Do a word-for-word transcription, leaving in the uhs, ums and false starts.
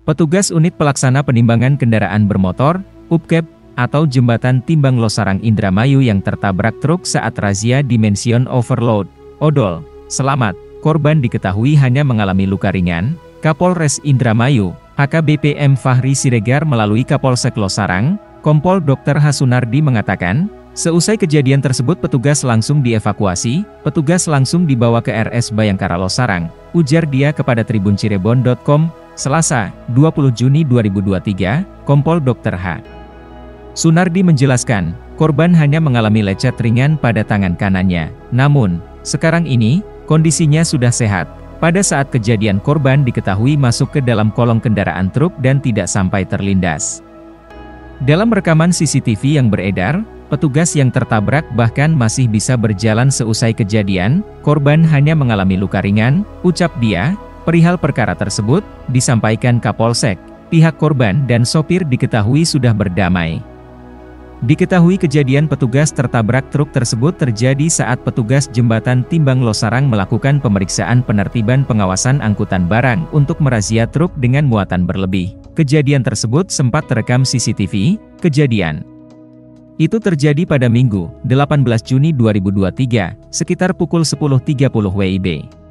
Petugas Unit Pelaksana Penimbangan Kendaraan Bermotor, U P K E B, atau Jembatan Timbang Losarang Indramayu yang tertabrak truk saat razia Dimension Overload, odol. Selamat, korban diketahui hanya mengalami luka ringan. Kapolres Indramayu, A K B P M Fahri Siregar melalui Kapolsek Losarang, Kompol Dokter Hasunardi mengatakan, seusai kejadian tersebut petugas langsung dievakuasi, petugas langsung dibawa ke R S Bayangkara Losarang, ujar dia kepada Tribun Cirebon titik com, Selasa, dua puluh Juni dua ribu dua puluh tiga, Kompol Dokter H. Sunardi menjelaskan, korban hanya mengalami lecet ringan pada tangan kanannya, namun, sekarang ini, kondisinya sudah sehat. Pada saat kejadian korban diketahui masuk ke dalam kolong kendaraan truk dan tidak sampai terlindas. Dalam rekaman C C T V yang beredar, petugas yang tertabrak bahkan masih bisa berjalan seusai kejadian, korban hanya mengalami luka ringan, ucap dia. Perihal perkara tersebut, disampaikan Kapolsek, pihak korban dan sopir diketahui sudah berdamai. Diketahui kejadian petugas tertabrak truk tersebut terjadi saat petugas Jembatan Timbang Losarang melakukan pemeriksaan penertiban pengawasan angkutan barang untuk merazia truk dengan muatan berlebih. Kejadian tersebut sempat terekam C C T V, kejadian itu terjadi pada Minggu, delapan belas Juni dua ribu dua puluh tiga, sekitar pukul sepuluh tiga puluh W I B.